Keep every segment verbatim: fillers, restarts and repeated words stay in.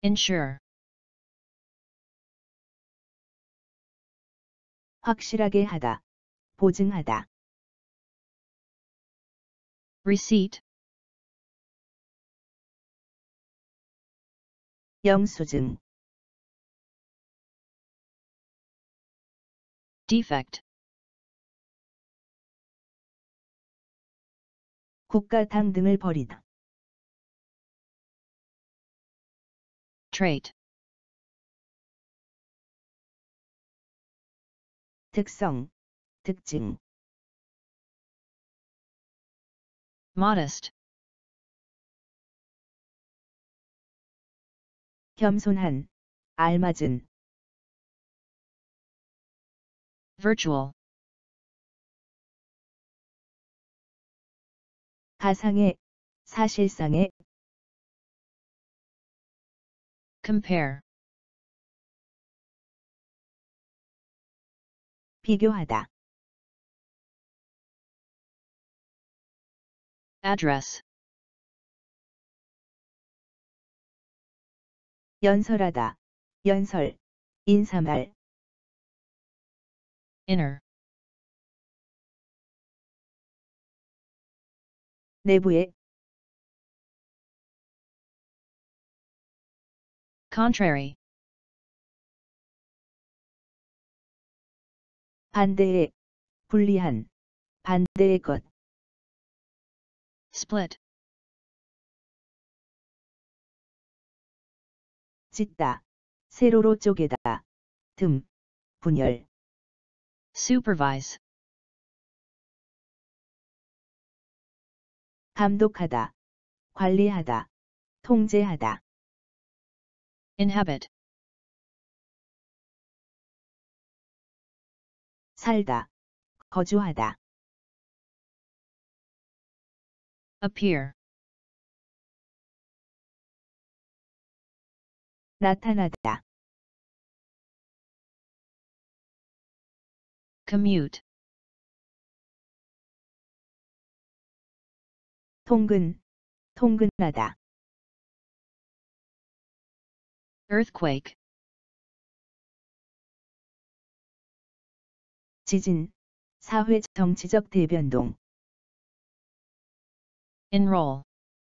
ensure, 확실하게 하다, 보증하다. receipt, 영수증, defect, 국가당 등을 버리다. trait, 특성, 특징. modest, 겸손한, 알맞은. virtual, 가상의, 사실상의. compare, 비교하다. address, 연설하다, 연설, 인사말. inner, 내부의. contrary, 반대의, 불리한, 반대의 것. split, 찢다, 세로로 쪼개다, 틈, 분열. supervise, 감독하다, 관리하다, 통제하다. inhabit, 살다, 거주하다. appear, 나타나다. commute, 통근, 통근하다. earthquake, 지진, 사회 정치적 대변동. enroll,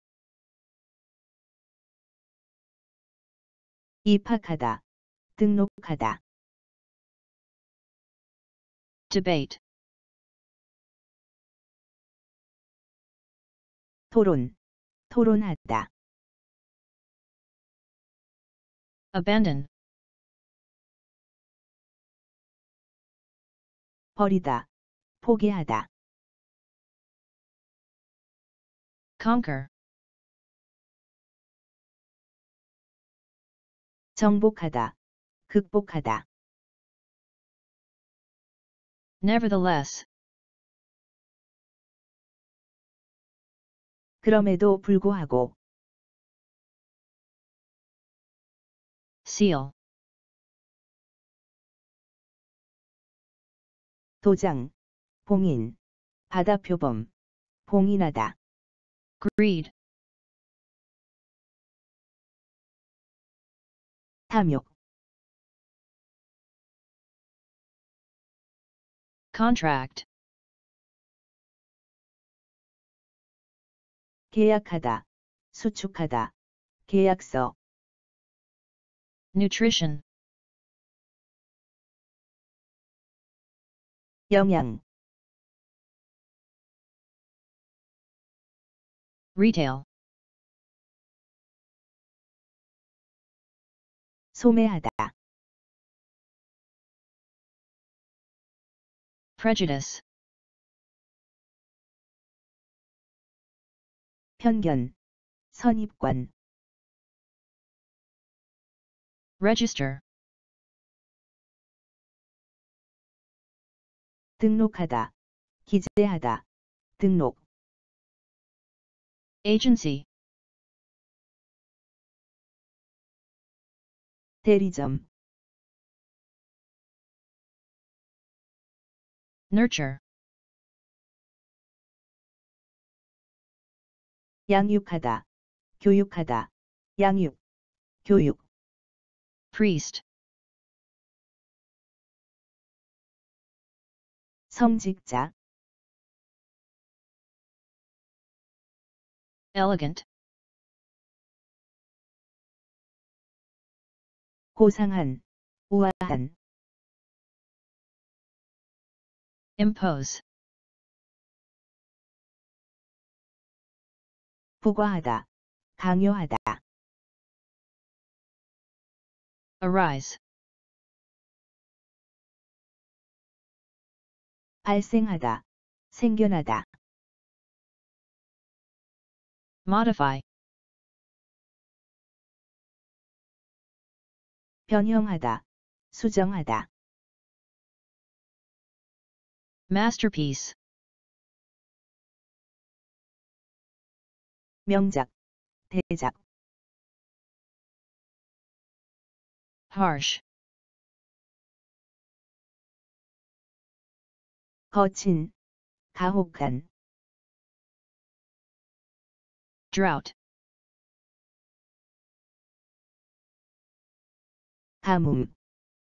입학하다, 등록하다. debate, 토론, 토론하다. abandon, 버리다, 포기하다. conquer, 정복하다, 극복하다. nevertheless, 그럼에도 불구하고. seal, 도장, 봉인, 바다표범, 봉인하다. greed, 탐욕, contract, 계약하다, 수축하다, 계약서. nutrition, 영양, retail, 소매하다. prejudice, 편견, 선입관. register, 등록하다, 기재하다, 등록. agency, 대리점, nurture, 양육하다, 교육하다, 양육, 교육. priest, 성직자, elegant, 고상한, 우아한, impose, 부과하다, 강요하다, arise, 발생하다, 생겨나다, modify, 변형하다, 수정하다, masterpiece, 명작, 대작, harsh, 거친, 가혹한, drought, 가뭄,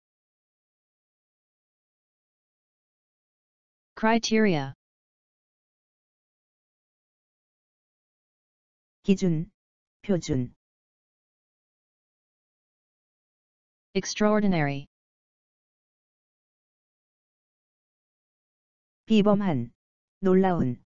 criteria, 기준, 표준, extraordinary, 비범한, 놀라운,